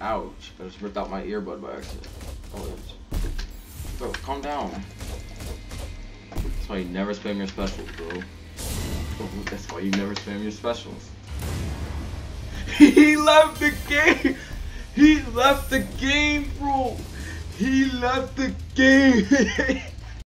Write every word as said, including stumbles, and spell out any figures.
Ouch. I just ripped out my earbud by accident. Oh, it's... Bro, calm down. That's why you never spam your specials, bro. That's why you never spam your specials. He left the game! He left the game, bro! He left the game!